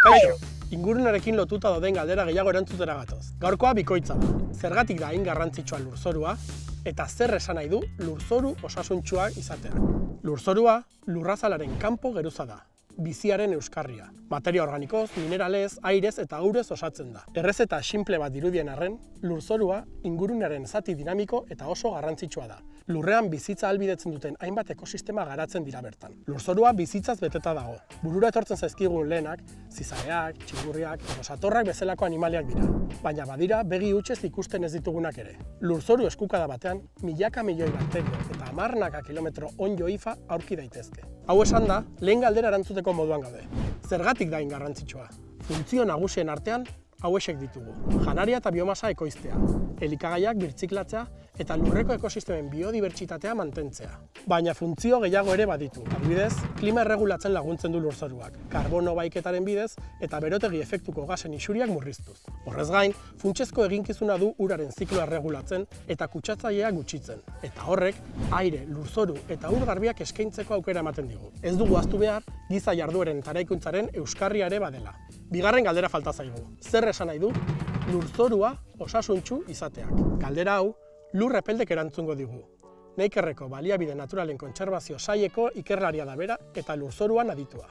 Kaixo, ingurunarekin lotuta dauden galdera gehiago erantzutera gatoz. Gaurkoa bikoitza da. Zergatik da hain garrantzitsua lurzorua eta zer esan nahi du lurzoru osasuntsua izatea. Lurzorua lurrazalaren kanpo geruza da. Biziaren euskarria. Materia organikoz, mineralez, airez eta urez osatzen da. Errezeta sinple bat dirudien arren, lurzorua ingurunearen zati dinamiko eta oso garrantzitsua da. Lurrean bizitza ahalbidetzen duten hainbat ekosistema garatzen dira bertan. Lurzorua bizitzaz beteta dago. Burura etortzen zaizkigun lehenak, zizaleak, txingurriak edo satorrak bezalako animaliak dira. Baina badira begi hutsez ikusten ez ditugunak ere. Lurzoru eskukada batean, milaka milioi bakterio eta hamarnaka kilometro onddo ifa aurki daitezke. Hau esan da, lehen galdera erantzuteko moduan gaude. Zergatik da hain garrantzitsua? Funtzio nagusien artean hauexek ditugu. Janaria eta biomasa ekoiztea, elikagaiak birtziklatzea eta lurreko ekosistemen biodibertsitatea mantentzea. Baina funtzio gehiago ere baditu. Adibidez, klima erregulatzen laguntzen du lurzoruak, karbono baiketaren bidez eta berotegi efektuko gasen isuriak murriztuz. Horrez gain, funtsezko eginkizuna du uraren zikloa erregulatzen eta kutsatzailea gutxitzen. Eta horrek, aire, lurzoru eta ur garbiak eskaintzeko aukera ematen digu. Ez dugu ahaztu behar, giza jardueren eta eraikuntzaren euskarria ere badela. Bigarren galdera falta zaigu. Zer esan nahi du lurzorua osasuntsu izateak? Galdera hau, lur epeldek erantzungo digu. Neikerreko baliabide naturalen kontserbazio saileko ikerlaria da bera eta lurzoruan aditua.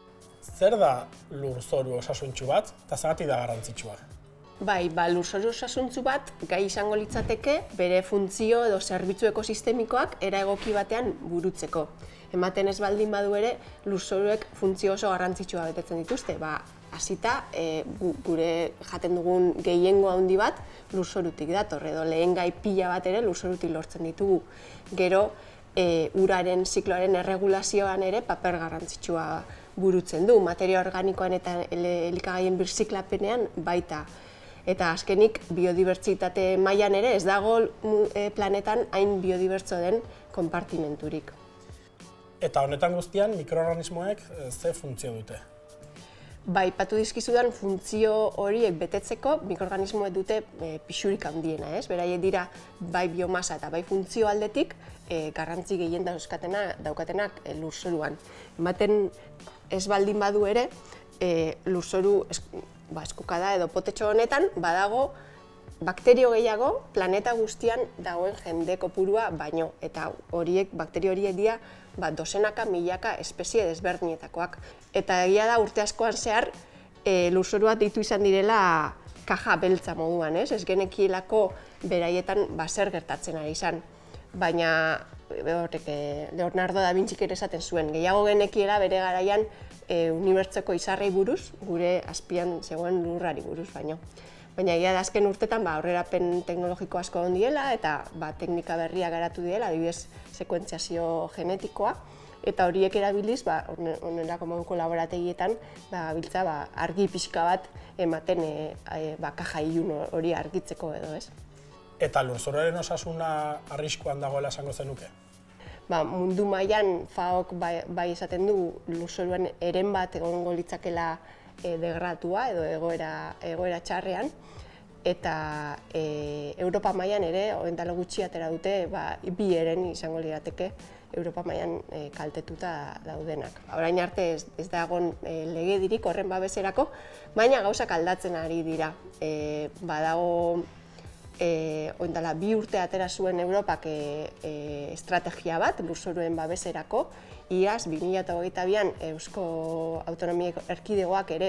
Zer da lurzoru osasuntsu bat eta zergatik da garrantzitsua? Bai, lurzoru osasuntsu bat gai izango litzateke bere funtzio edo zerbitzu ekosistemikoak era egoki batean burutzeko. Ematen ez baldin badu ere, lurzoruek funtzio oso garrantzitsua betetzen dituzte. Hasita, gure jaten dugun gehiengo handi bat lurzorutik dator, edo lehen gai pila bat ere lurzorutik lortzen ditugu. Gero, uraren zikloaren erregulazioan ere paper garrantzitsua burutzen du, materia organikoan eta elikagaien birziklapenean baita. Eta azkenik, biodibertsitate mailan ere ez dago planetan hain biodibertso den konpartimenturik. Eta honetan guztian, mikroorganismoek ze funtzio dute? Bai, aipatu dizkizudan funtzio horiek betetzeko mikroorganismoek dute pisurik handiena, ez? Beraiek dira bai biomasa eta bai funtzio aldetik garrantzi gehien daukatenak lurzoruan. Ematen ez baldin badu ere, lurzoru eskukada edo potetxo honetan badago bakterio gehiago planeta guztian dagoen jende kopurua baino, eta bakterio horiek dira dozenaka, milaka espezie desberdinetakoak. Eta egia da urte askoan zehar lurzoruak deitu izan direla kaja beltza moduan, ez? Ez genekielako beraietan zer gertatzen ari izan. Baina Leonardo da Vinci ere esaten zuen, gehiago genekiela bere garaian unibertsoko izarrei buruz, gure azpian zegoen lurrari buruz baino. Baina egia da azken urtetan aurrerapen teknologiko asko ondiela eta teknika berria garatu direla, adibidez sekuentziazio genetikoa, eta horiek erabiliz, onelako moduko laborategietan, biltza argi pixka bat ematen kaja ilun hori argitzeko edo, ez? Eta lurzoruaren osasuna arriskuan dagoela esango zenuke? Mundu mailan FAOk bai esaten du lurzoruan eren bat egongo litzakela degradatua edo egoera txarrean, eta Europa mailan ere, orain gutxi atera dute, bi eren izango lirateke Europa mailan kaltetuta daudenak. Orain arte ez da egon legedirik horren babeserako, baina gauzak aldatzen ari dira. Badago, orain bi urte atera zuen Europak estrategia bat lurzoruen babeserako, iaz 2022an Eusko Autonomia Erkidegoak ere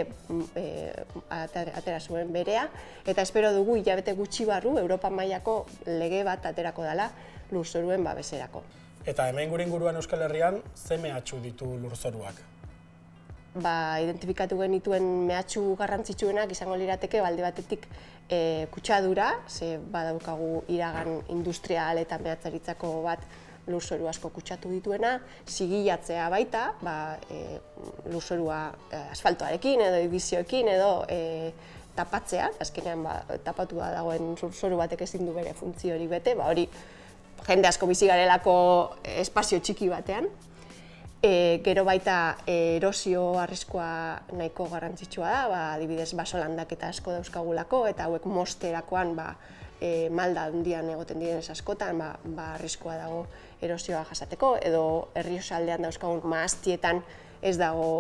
atera zuen berea, eta espero dugu hilabete gutxi barru Europa mailako lege bat aterako dela lurzoruen babeserako. Eta hemen gure inguruan Euskal Herrian ze mehatxu ditu lurzoruak? Identifikatu genituen mehatxu garrantzitsuenak izango lirateke alde batetik kutsadura, ze badaukagu iragan industrial eta mehatzaritzako bat lurzoru asko kutsatu dituena, zigilatzea baita, lurzorua asfaltoarekin edo edizioekin edo tapatzea, azkenean tapatu dagoen lurzoru batek ezin du bere funtzio hori bete, hori jende asko bizi garelako espazio txiki batean. Gero baita erosio arriskua nahiko garrantzitsua da, adibidez basolandaketa asko dauzkagulako, eta hauek mosterakoan malda handian egoten direnez askotan, arriskua dago erosioa jasateko, edo Errioxaldean dauzkagun maaztietan ez dago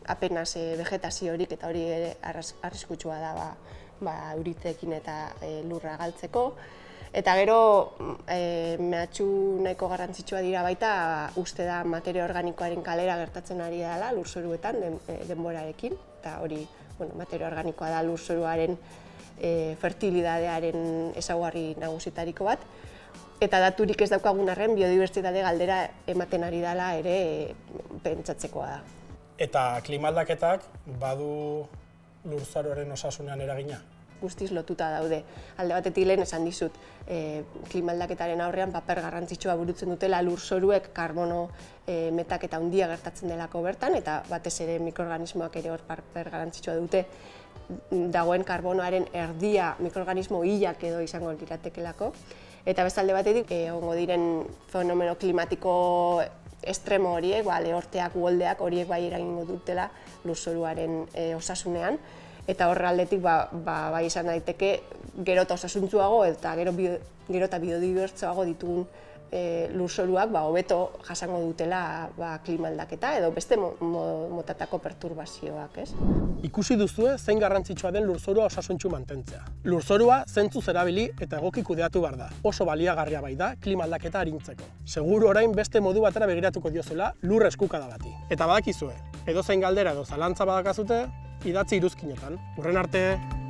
apenas vegetaziorik, eta hori ere arriskutsua da euriteekin eta lurra galtzeko. Eta gero, mehatxu nahiko garrantzitsua dira baita, uste da materia organikoaren kalera gertatzen ari dela lurzoruetan denborarekin. Eta hori, materia organikoa da lurzoruaren fertilidadearen ezaugarri nagusitariko bat. Eta daturik ez daukagun arren, biodibertsitate galdera ematen ari dela ere pentsatzekoa da. Eta klimaldaketak badu lurzoruaren osasunean eragina? Guztiz lotuta daude. Alde batetik lehen esan dizut, klimaldaketaren aurrean paper garrantzitsua burutzen dutela lurzoruek karbono metaketa handia gertatzen delako bertan, eta batez ere mikroorganismoak ere hor paper garrantzitsua dute, dagoen karbonoaren erdia mikroorganismo hilak edo izango liratekelako. Eta bestalde batetik, egongo diren fenomeno klimatiko estremo horiek, lehorteak, uholdeak horiek bai eragingo dutela lurzoruaren osasunean. Eta horre aldetik bai izan daiteke gero eta osasuntsuago eta gero eta biodibertsoago ditugun lurzoruak hobeto jasango dutela klima aldaketa edo beste motatako perturbazioak, ez? Ikusi duzue zein garrantzitsua den lurzorua osasuntsu mantentzea. Lurzorua zentzuz erabili eta egoki kudeatu behar da. Oso baliagarria bai da klima aldaketa arintzeko. Seguru orain beste modu batera begiratuko diozela lur eskukada bati. Eta badakizue, edozein galdera edo zalantza badakazute, idatzi iruzkinetan. Hurren arte!